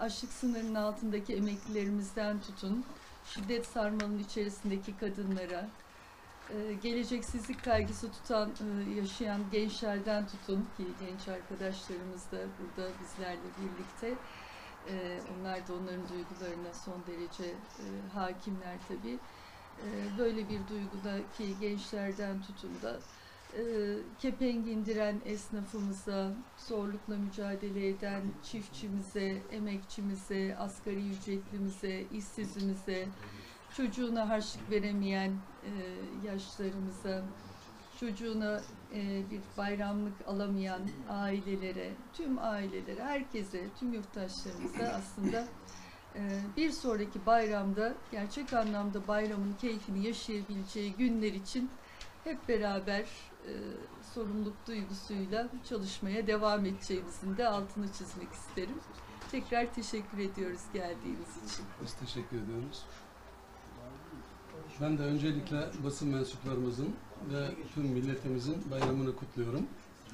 açlık sınırının altındaki emeklilerimizden tutun, şiddet sarmalının içerisindeki kadınlara, geleceksizlik kaygısı yaşayan gençlerden tutun ki genç arkadaşlarımız da burada bizlerle birlikte. Onlar da onların duygularına son derece hakimler tabii. Böyle bir duygudaki gençlerden tutun da kepenk indiren esnafımıza, zorlukla mücadele eden çiftçimize, emekçimize, asgari ücretlimize, işsizimize, çocuğuna harçlık veremeyen yaşlarımıza, çocuğuna bir bayramlık alamayan ailelere, tüm ailelere, herkese, tüm yurttaşlarımıza aslında bir sonraki bayramda gerçek anlamda bayramın keyfini yaşayabileceği günler için hep beraber sorumluluk duygusuyla çalışmaya devam edeceğimizin de altını çizmek isterim. Tekrar teşekkür ediyoruz geldiğiniz için. Biz teşekkür ediyoruz. Ben de öncelikle basın mensuplarımızın ve tüm milletimizin bayramını kutluyorum.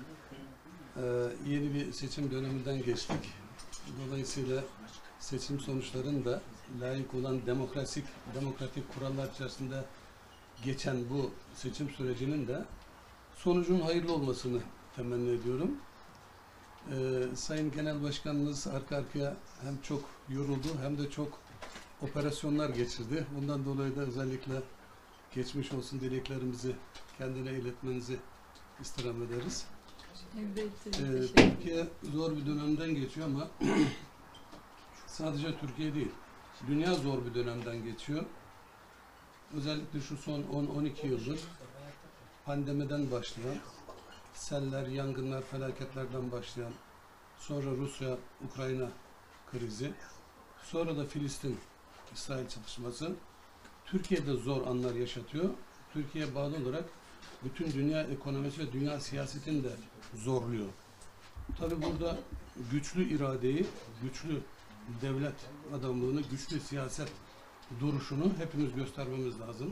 Yeni bir seçim döneminden geçtik. Dolayısıyla seçim sonuçlarının da layık olan demokratik kurallar içerisinde geçen bu seçim sürecinin de sonucun hayırlı olmasını temenni ediyorum. Sayın Genel Başkanımız arka arkaya hem çok yoruldu hem de çok operasyonlar geçirdi. Bundan dolayı da özellikle geçmiş olsun dileklerimizi kendine iletmenizi istirham ederiz. Evet, Türkiye zor bir dönemden geçiyor ama sadece Türkiye değil, dünya zor bir dönemden geçiyor. Özellikle şu son 10-12 yıldır pandemiden başlayan, seller, yangınlar, felaketlerden başlayan, sonra Rusya-Ukrayna krizi, sonra da Filistin-İsrail çatışması Türkiye'de zor anlar yaşatıyor. Türkiye'ye bağlı olarak bütün dünya ekonomisi ve dünya siyasetini de zorluyor. Tabii burada güçlü iradeyi, güçlü devlet adamlığını, güçlü siyaset duruşunu hepimiz göstermemiz lazım.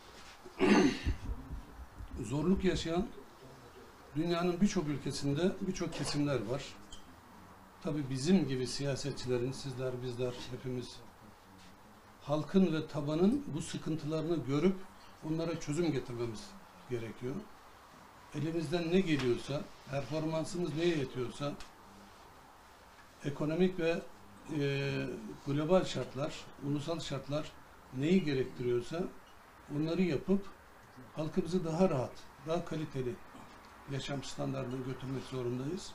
Zorluk yaşayan dünyanın birçok ülkesinde birçok kesimler var. Tabii bizim gibi siyasetçilerin, sizler, bizler, hepimiz halkın ve tabanın bu sıkıntılarını görüp onlara çözüm getirmemiz gerekiyor. Elimizden ne geliyorsa, performansımız neye yetiyorsa, ekonomik ve global şartlar, ulusal şartlar neyi gerektiriyorsa onları yapıp halkımızı daha rahat, daha kaliteli yaşam standartına götürmek zorundayız.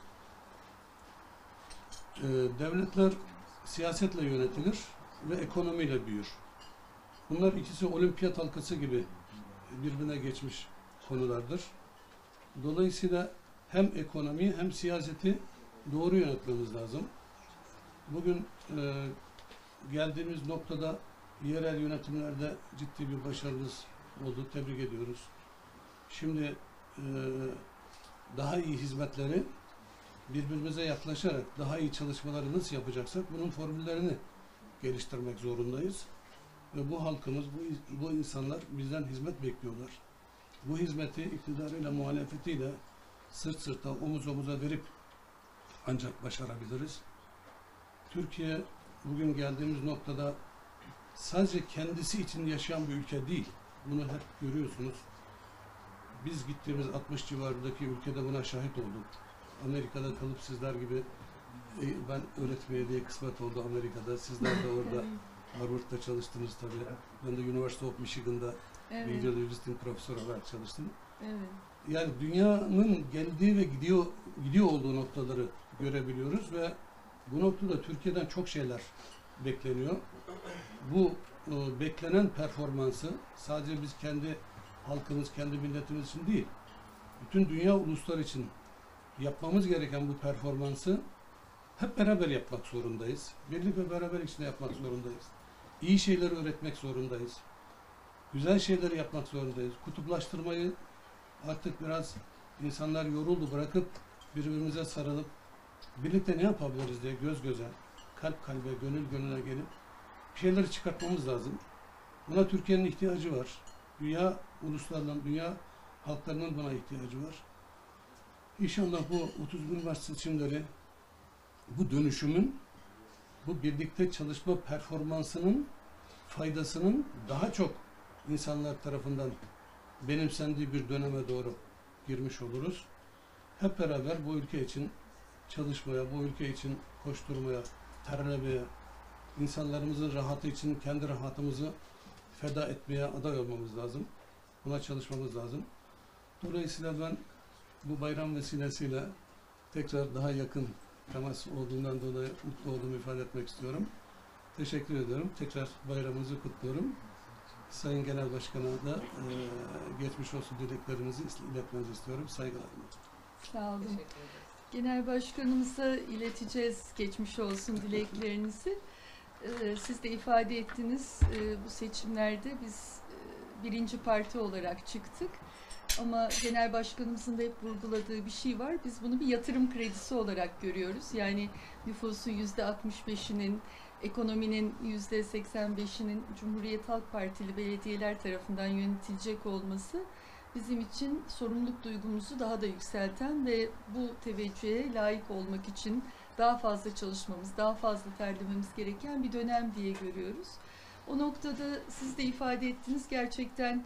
Devletler siyasetle yönetilir ve ekonomiyle büyür. Bunlar ikisi olimpiyat halkası gibi birbirine geçmiş konulardır. Dolayısıyla hem ekonomiyi hem siyaseti doğru yönetmemiz lazım. Bugün geldiğimiz noktada yerel yönetimlerde ciddi bir başarımız oldu. Tebrik ediyoruz. Şimdi daha iyi hizmetleri birbirimize yaklaşarak daha iyi çalışmaları nasıl yapacaksak bunun formüllerini geliştirmek zorundayız. Ve bu halkımız, bu insanlar bizden hizmet bekliyorlar. Bu hizmeti iktidarıyla, muhalefetiyle sırt sırta, omuz omuza verip ancak başarabiliriz. Türkiye bugün geldiğimiz noktada sadece kendisi için yaşayan bir ülke değil. Bunu hep görüyorsunuz. Biz gittiğimiz 60 civarındaki ülkede buna şahit olduk. Amerika'da kalıp sizler gibi ben öğretmeye diye kısmet oldu Amerika'da. Sizler de orada Harvard'da çalıştınız tabii. Ben de University of Michigan'da Video Logistics profesör olarak çalıştım. Evet. Yani dünyanın geldiği ve gidiyor olduğu noktaları görebiliyoruz ve bu noktada Türkiye'den çok şeyler bekleniyor. Bu beklenen performansı sadece biz kendi halkımız, kendi milletimiz için değil, bütün dünya uluslar için yapmamız gereken bu performansı hep beraber yapmak zorundayız. Birlik ve beraber içinde yapmak zorundayız. İyi şeyleri öğretmek zorundayız. Güzel şeyleri yapmak zorundayız. Kutuplaştırmayı artık biraz insanlar yoruldu, bırakıp birbirimize sarılıp birlikte ne yapabiliriz diye göz göze, kalp kalbe, gönül gönüle gelip bir şeyleri çıkartmamız lazım. Buna Türkiye'nin ihtiyacı var. Dünya uluslarının, dünya halklarının buna ihtiyacı var. İnşallah bu 31 Mart seçimleri bu dönüşümün bu birlikte çalışma performansının faydasının daha çok insanlar tarafından benimsendiği bir döneme doğru girmiş oluruz. Hep beraber bu ülke için çalışmaya, bu ülke için koşturmaya, terlemeye, insanlarımızın rahatı için kendi rahatımızı feda etmeye aday olmamız lazım. Buna çalışmamız lazım. Dolayısıyla ben bu bayram vesilesiyle tekrar daha yakın temas olduğundan dolayı mutlu olduğumu ifade etmek istiyorum. Teşekkür ediyorum. Tekrar bayramımızı kutluyorum. Sayın Genel Başkan'a da geçmiş olsun dileklerimizi iletmenizi istiyorum. Saygılarımla. Sağ olun. Genel Başkanımıza ileteceğiz geçmiş olsun dileklerinizi. Siz de ifade ettiniz, bu seçimlerde biz birinci parti olarak çıktık. Ama Genel Başkanımızın da hep vurguladığı bir şey var. Biz bunu bir yatırım kredisi olarak görüyoruz. Yani nüfusun %65'inin, ekonominin %85'inin Cumhuriyet Halk Partili belediyeler tarafından yönetilecek olması bizim için sorumluluk duygumuzu daha da yükselten ve bu teveccühe layık olmak için daha fazla çalışmamız, daha fazla terlememiz gereken bir dönem diye görüyoruz. O noktada siz de ifade ettiniz, gerçekten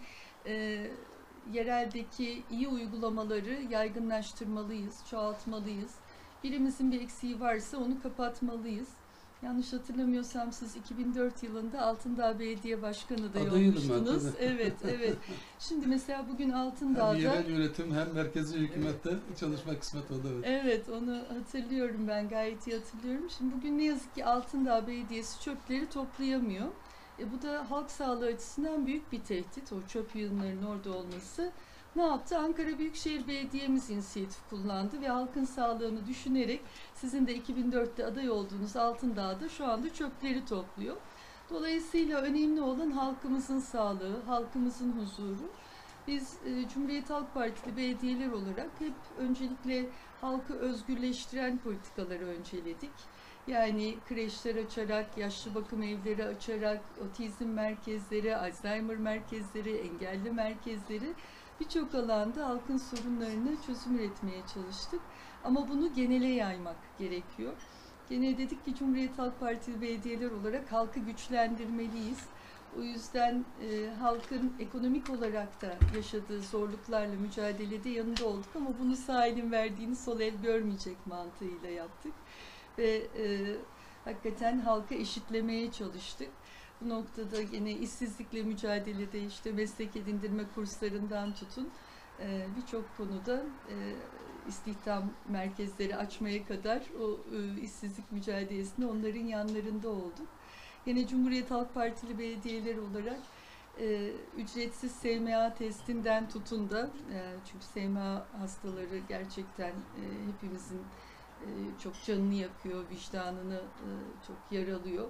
yereldeki iyi uygulamaları yaygınlaştırmalıyız, çoğaltmalıyız. Birimizin bir eksiği varsa onu kapatmalıyız. Yanlış hatırlamıyorsam siz 2004 yılında Altındağ Belediye Başkanı da olmuştunuz. Evet, evet. Şimdi mesela bugün Altındağ'da... Hem yerel yönetim hem merkezi hükümette çalışma kısmet oldu. Evet. Evet, onu hatırlıyorum, ben gayet iyi hatırlıyorum. Şimdi bugün ne yazık ki Altındağ Belediyesi çöpleri toplayamıyor. Bu da halk sağlığı açısından büyük bir tehdit, o çöp yığınlarının orada olması. Ne yaptı? Ankara Büyükşehir Belediye'miz inisiyatif kullandı ve halkın sağlığını düşünerek sizin de 2004'te aday olduğunuz Altındağ'da şu anda çöpleri topluyor. Dolayısıyla önemli olan halkımızın sağlığı, halkımızın huzuru. Biz Cumhuriyet Halk Partili belediyeler olarak hep öncelikle halkı özgürleştiren politikaları önceledik. Yani kreşler açarak, yaşlı bakım evleri açarak, otizm merkezleri, Alzheimer merkezleri, engelli merkezleri, birçok alanda halkın sorunlarına çözüm üretmeye çalıştık. Ama bunu genele yaymak gerekiyor. Gene dedik ki Cumhuriyet Halk Partili belediyeler olarak halkı güçlendirmeliyiz. O yüzden halkın ekonomik olarak da yaşadığı zorluklarla mücadelede yanında olduk ama bunu sağ elin verdiğini sol el görmeyecek mantığıyla yaptık. Ve hakikaten halka eşitlemeye çalıştık. Bu noktada yine işsizlikle mücadelede işte meslek edindirme kurslarından tutun birçok konuda istihdam merkezleri açmaya kadar o işsizlik mücadelesinde onların yanlarında olduk. Yine Cumhuriyet Halk Partili belediyeler olarak ücretsiz SMA testinden tutun da çünkü SMA hastaları gerçekten hepimizin çok canını yakıyor, vicdanını çok yaralıyor.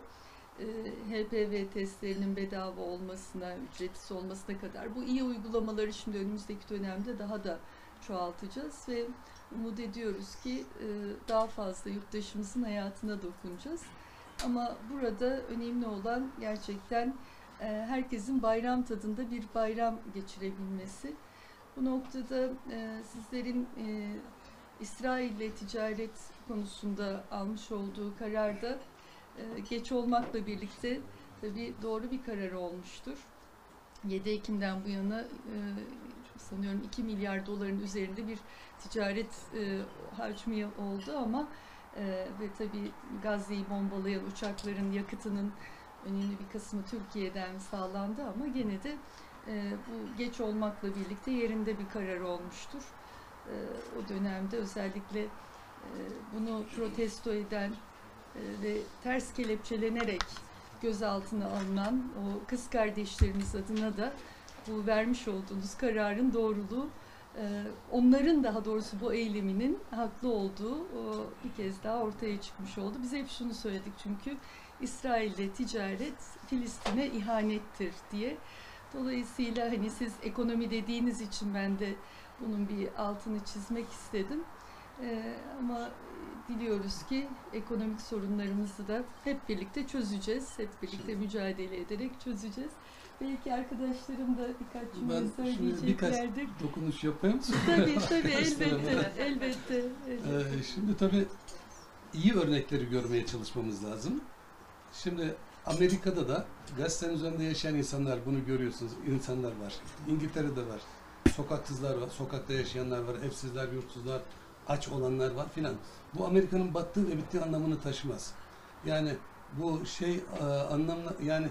HPV testlerinin bedava olmasına, ücretsiz olmasına kadar bu iyi uygulamaları şimdi önümüzdeki dönemde daha da çoğaltacağız ve umut ediyoruz ki daha fazla yurttaşımızın hayatına dokunacağız. Ama burada önemli olan gerçekten herkesin bayram tadında bir bayram geçirebilmesi. Bu noktada sizlerin İsrail'le ticaret konusunda almış olduğu kararda geç olmakla birlikte tabii doğru bir karar olmuştur. 7 Ekim'den bu yana sanıyorum 2 milyar doların üzerinde bir ticaret hacmi oldu ama ve tabii Gazze'yi bombalayan uçakların yakıtının önemli bir kısmı Türkiye'den sağlandı ama gene de bu geç olmakla birlikte yerinde bir karar olmuştur. O dönemde özellikle bunu protesto eden ve ters kelepçelenerek gözaltına alınan o kız kardeşlerimiz adına da bu vermiş olduğunuz kararın doğruluğu, onların daha doğrusu bu eyleminin haklı olduğu bir kez daha ortaya çıkmış oldu. Biz hep şunu söyledik çünkü İsrail'le ticaret Filistin'e ihanettir diye. Dolayısıyla hani siz ekonomi dediğiniz için ben de bunun bir altını çizmek istedim. Ama diliyoruz ki ekonomik sorunlarımızı da hep birlikte çözeceğiz. Hep birlikte mücadele ederek çözeceğiz. Belki arkadaşlarım da birkaç cümle söyleyeceklerdir. Birkaç dokunuş yapayım. Tabii elbette. Elbette. Şimdi tabii iyi örnekleri görmeye çalışmamız lazım. Şimdi Amerika'da da gazetenin üzerinde yaşayan insanlar, bunu görüyorsunuz, insanlar var. İngiltere'de var. Sokaksızlar var, sokakta yaşayanlar var, evsizler, yurtsuzlar, aç olanlar var filan. Bu Amerika'nın battığı ve bittiği anlamını taşımaz. Yani bu şey anlamla, yani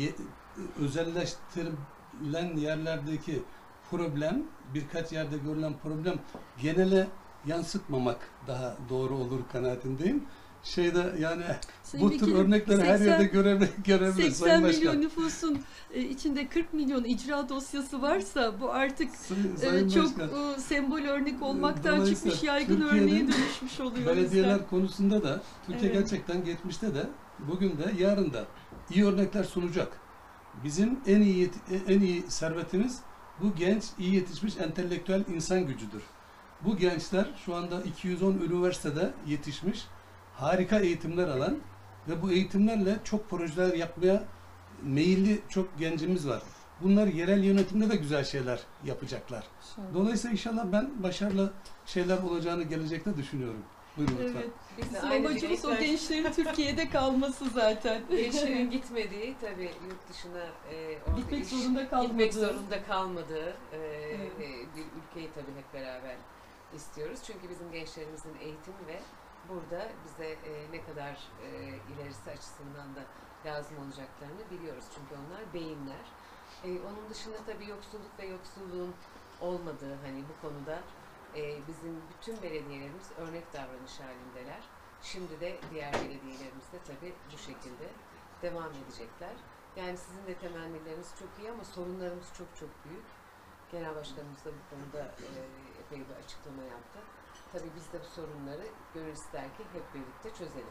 özelleştirilen yerlerdeki problem, birkaç yerde görülen problem genele yansıtmamak daha doğru olur kanaatindeyim. Yani Sayın bu tür Vekilim, örnekleri her yerde görebiliriz 80 Sayın Başkan. milyon nüfusun içinde 40 milyon icra dosyası varsa bu artık Sayın çok Başkan, sembol örnek olmaktan dolayısıyla çıkmış yaygın Türkiye'nin örneğe dönüşmüş oluyor. belediyeler konusunda da Türkiye Evet. gerçekten geçmişte de bugün de yarın da iyi örnekler sunacak. Bizim en iyi servetimiz bu genç, iyi yetişmiş entelektüel insan gücüdür. Bu gençler şu anda 210 üniversitede yetişmiş, harika eğitimler alan ve bu eğitimlerle çok projeler yapmaya meyilli çok gencimiz var. Bunlar yerel yönetimde de güzel şeyler yapacaklar. Dolayısıyla inşallah ben başarılı şeyler olacağını gelecekte düşünüyorum. Buyurun lütfen. Evet. Biz de Bizim aynı amacımız o dilekler- gençlerin Türkiye'de kalması zaten. Gençlerin gitmediği, tabii yurt dışına orada Gitmek iş- zorunda kalmadığı. gitmek zorunda kalmadığı Evet. bir ülkeyi tabii hep beraber istiyoruz. Çünkü bizim gençlerimizin eğitimi ve burada bize ne kadar ilerisi açısından da lazım olacaklarını biliyoruz. Çünkü onlar beyinler. Onun dışında tabii yoksulluk ve yoksulluğun olmadığı, hani bu konuda bizim bütün belediyelerimiz örnek davranış halindeler. Şimdi de diğer belediyelerimiz de tabii bu şekilde devam edecekler. Yani sizin de temennileriniz çok iyi ama sorunlarımız çok çok büyük. Genel Başkanımız da bu konuda epey bir açıklama yaptı. Tabii biz de bu sorunları gönül ister ki hep birlikte çözelim.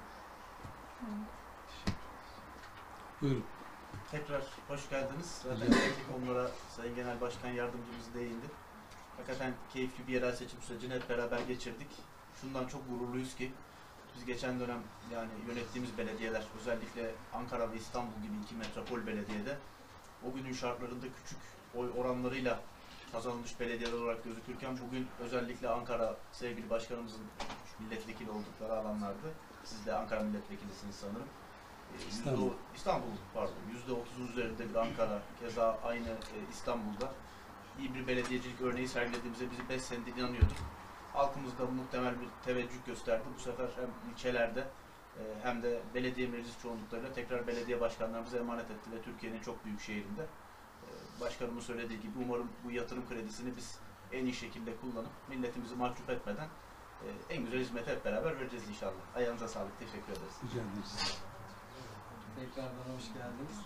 Buyurun. Tekrar hoş geldiniz. Zaten Evet. teknik konulara Sayın Genel Başkan Yardımcımız değindi. Hakikaten keyifli bir yerel seçim sürecini hep beraber geçirdik. Şundan çok gururluyuz ki biz geçen dönem yani yönettiğimiz belediyeler, özellikle Ankara ve İstanbul gibi iki metropol belediyede o günün şartlarında küçük oy oranlarıyla kazanılmış belediyeler olarak gözükürken bugün özellikle Ankara sevgili başkanımızın milletvekili oldukları alanlarda, siz de Ankara milletvekilisiniz sanırım. İstanbul pardon. %30'un üzerinde bir Ankara, keza aynı İstanbul'da iyi bir belediyecilik örneği sergilediğimize bizi 5 senedir inanıyorduk. Halkımız da muhtemel bir teveccüh gösterdi. Bu sefer hem ilçelerde hem de belediye meclis çoğunluklarıyla tekrar belediye başkanlarımıza emanet etti ve Türkiye'nin çok büyük şehrinde. Başkanımın söylediği gibi umarım bu yatırım kredisini biz en iyi şekilde kullanıp milletimizi mahcup etmeden en güzel hizmeti hep beraber vereceğiz inşallah. Ayağınıza sağlık. Teşekkür ederiz. Rica ederiz. Tekrardan hoş geldiniz.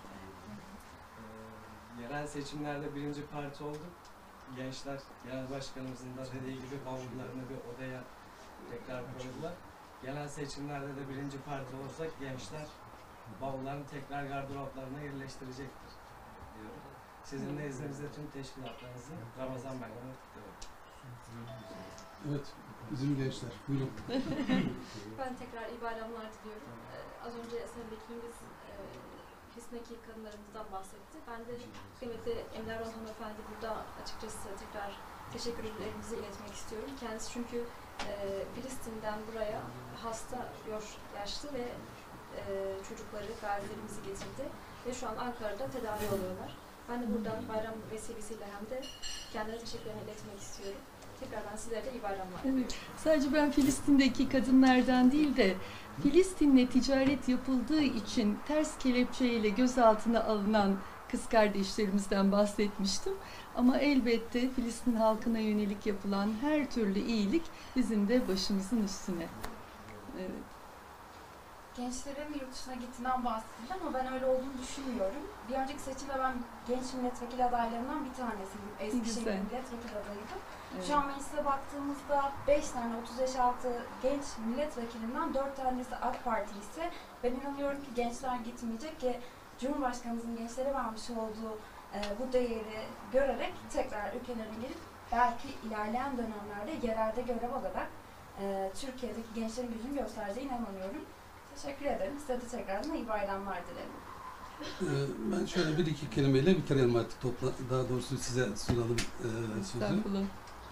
Yerel seçimlerde birinci parti olduk. Gençler, genel başkanımızın da dediği gibi bavullarını bir odaya tekrar koydular. Genel seçimlerde de birinci parti olursak gençler bavullarını tekrar gardıroplarına yerleştirecektir diyorum. Sizin nezdinizde tüm teşkilatlarınızın Ramazan Bayramı kutluyorum. Evet, bizim gençler. Buyurun. Ben tekrar iyi bayramlar diliyorum. Az önce Sayın Vekilimiz Filistin'deki kadınlarımızdan bahsetti. Ben de kıymetli Emine Erdoğan hanımefendi burada açıkçası tekrar teşekkürlerimizi iletmek istiyorum. Kendisi çünkü Filistin'den buraya hasta, yaşlı ve çocukları, gazilerimizi getirdi ve şu an Ankara'da tedavi oluyorlar. Ben de buradan bayram vesilesiyle hem de kendilerine teşekkürlerimi iletmek istiyorum. Tekrardan sizlere de iyi bayramlar diliyorum. Evet. Sadece ben Filistin'deki kadınlardan değil de Filistin'le ticaret yapıldığı için ters kelepçeyle gözaltına alınan kız kardeşlerimizden bahsetmiştim. Ama elbette Filistin halkına yönelik yapılan her türlü iyilik bizim de başımızın üstüne. Evet. Gençlerin yurt dışına gittiğinden bahsedildi ama ben öyle olduğunu düşünmüyorum. Bir önceki seçimde ben genç milletvekili adaylarından bir tanesiydim. Eskişehir Güzel. milletvekili adayıydım. Evet. Şu an meclise baktığımızda 5 tane 30 yaş altı genç milletvekilinden 4 tanesi AK Parti ise ben inanıyorum ki gençler gitmeyecek ki Cumhurbaşkanımızın gençlere vermiş olduğu bu değeri görerek tekrar ülkelerine gelip belki ilerleyen dönemlerde yerelde görev alarak Türkiye'deki gençlerin gücünü göstereceğine inanıyorum. Teşekkür ederim. Size de tekrardan iyi bayramlar dilerim. Ben şöyle bir iki kelimeyle bitirelim artık daha doğrusu size sunalım sözü. Estağfurullah.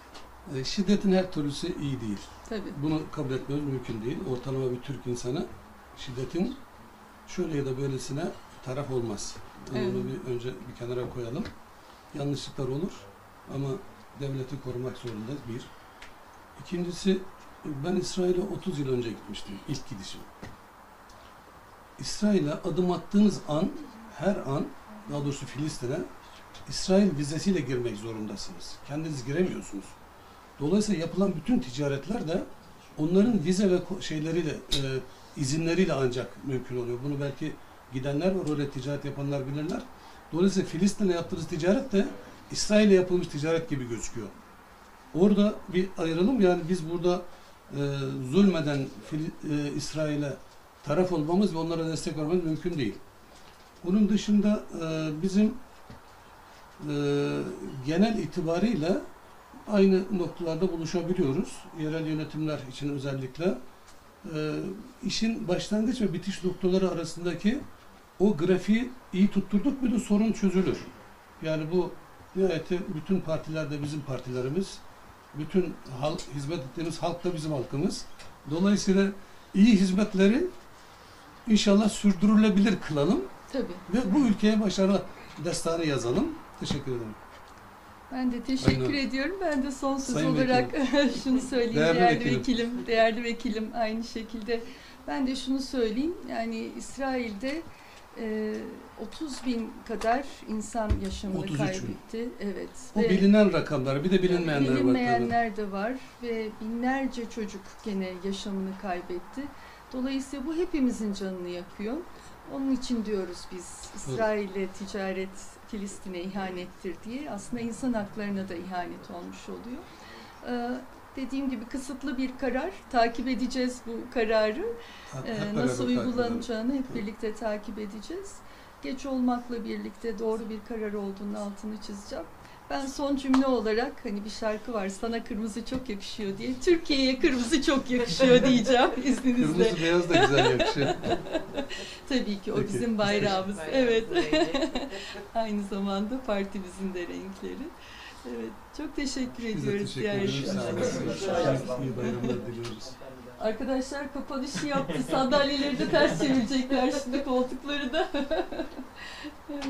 Şiddetin her türlüsü iyi değil. Tabii. Bunu kabul etmemiz mümkün değil. Ortalama bir Türk insanı şiddetin şöyle ya da böylesine taraf olmaz. Yani Evet. onu bir önce bir kenara koyalım. Yanlışlıklar olur ama devleti korumak zorundayız. Bir. İkincisi, ben İsrail'e 30 yıl önce gitmiştim. İlk gidişim. İsrail'e adım attığınız an, her an, daha doğrusu Filistin'e İsrail vizesiyle girmek zorundasınız. Kendiniz giremiyorsunuz. Dolayısıyla yapılan bütün ticaretler de onların vize ve şeyleriyle, izinleriyle ancak mümkün oluyor. Bunu belki gidenler var, öyle ticaret yapanlar bilirler. Dolayısıyla Filistin'e yaptığınız ticaret de İsrail'e yapılmış ticaret gibi gözüküyor. Orada bir ayıralım. Yani biz burada zulmeden İsrail'e taraf olmamız ve onlara destek vermemiz mümkün değil. Bunun dışında bizim genel itibariyle aynı noktalarda buluşabiliyoruz. Yerel yönetimler için özellikle işin başlangıç ve bitiş noktaları arasındaki o grafiği iyi tutturduk mu da sorun çözülür. Yani bu nihayeti bütün partiler de bizim partilerimiz, bütün hizmet ettiğimiz halk da bizim halkımız. Dolayısıyla iyi hizmetleri inşallah sürdürülebilir kılalım Tabii. ve bu ülkeye başarı destanı yazalım. Teşekkür ederim. Ben de teşekkür Aynen. ediyorum. Ben de son söz Sayın olarak şunu söyleyeyim. Değerli Değerli vekilim aynı şekilde. Ben de şunu söyleyeyim. Yani İsrail'de 30 bin kadar insan yaşamını 33 bin. kaybetti. Evet. O Ve bilinen rakamlar, bir de bilinmeyenler var. tabii. bilinmeyenler de var ve binlerce çocuk gene yaşamını kaybetti. Dolayısıyla bu hepimizin canını yakıyor. Onun için diyoruz biz İsrail'le ticaret Filistin'e ihanettir diye. Aslında insan haklarına da ihanet olmuş oluyor. Dediğim gibi kısıtlı bir karar. Takip edeceğiz bu kararı. Hep beraber Nasıl takip uygulanacağını edelim. hep birlikte takip edeceğiz. Geç olmakla birlikte doğru bir karar olduğunun altını çizeceğim. Ben son cümle olarak hani bir şarkı var, sana kırmızı çok yakışıyor diye. Türkiye'ye kırmızı çok yakışıyor diyeceğim izninizle. Kırmızı beyaz da güzel yakışıyor. Tabii ki o Peki. bizim bayrağımız. Bayrağımızın Evet. rengi. Aynı zamanda partimizin de renkleri. Evet. Çok teşekkür Biz de ediyoruz teşekkür diğer ederiz. Sağ arkadaşlar. olun. İyi bayramlar diliyoruz. Arkadaşlar kapanışı yaptı. Sandalyeleri de ters çevirecekler şimdi, koltukları da. Evet.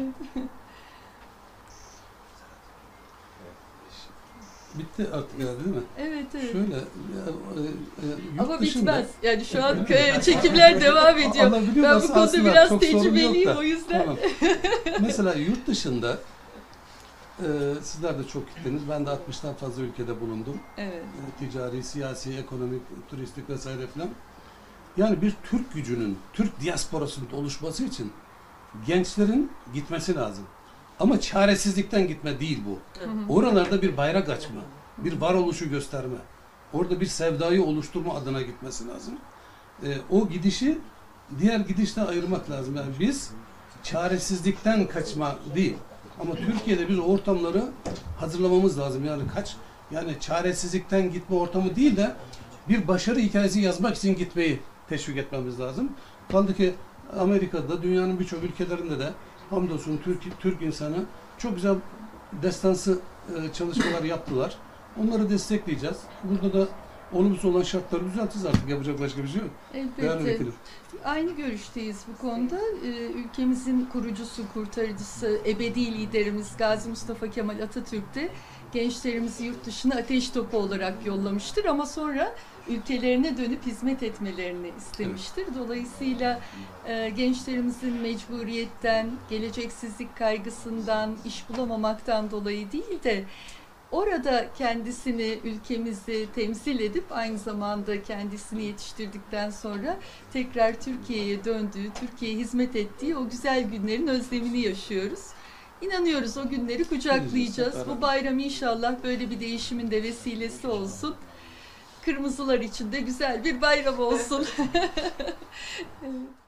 Bitti artık herhalde değil mi? Evet, evet. Şöyle, yurt Ama dışında, bitmez. Yani şu an çekimler devam ediyor. Alabiliyor Ben da bu konuda aslında biraz çok sorun yok tecrübeliyim da. o yüzden. Tamam. Mesela yurt dışında sizler de çok gittiniz. Ben de 60'tan fazla ülkede bulundum. Evet. Ticari, siyasi, ekonomik, turistik vesaire filan. Yani bir Türk gücünün, Türk diasporasının oluşması için gençlerin gitmesi lazım. Ama çaresizlikten gitme değil bu. Hı hı. Oralarda bir bayrak açma, bir varoluşu gösterme, orada bir sevdayı oluşturma adına gitmesi lazım. O gidişi diğer gidişten ayırmak lazım. Yani biz çaresizlikten kaçma değil. Ama Türkiye'de biz o ortamları hazırlamamız lazım. Yani çaresizlikten gitme ortamı değil de bir başarı hikayesi yazmak için gitmeyi teşvik etmemiz lazım. Kaldı ki Amerika'da, dünyanın birçok ülkelerinde de hamdolsun Türk insanı çok güzel destansı çalışmalar yaptılar. Onları destekleyeceğiz. Burada da olumsuz olan şartları düzelteceğiz artık. Yapacak başka bir şey yok. Değerli Elbette. vekilim. Aynı görüşteyiz bu konuda. Ülkemizin kurucusu, kurtarıcısı, ebedi liderimiz Gazi Mustafa Kemal Atatürk de gençlerimizi yurt dışına ateş topu olarak yollamıştır ama sonra ülkelerine dönüp hizmet etmelerini istemiştir. Dolayısıyla gençlerimizin mecburiyetten, geleceksizlik kaygısından, iş bulamamaktan dolayı değil de orada kendisini, ülkemizi temsil edip aynı zamanda kendisini yetiştirdikten sonra tekrar Türkiye'ye döndüğü, Türkiye'ye hizmet ettiği o güzel günlerin özlemini yaşıyoruz. İnanıyoruz o günleri kucaklayacağız. Bu bayram inşallah böyle bir değişimin de vesilesi olsun. Kırmızılar için de güzel bir bayram olsun. Evet.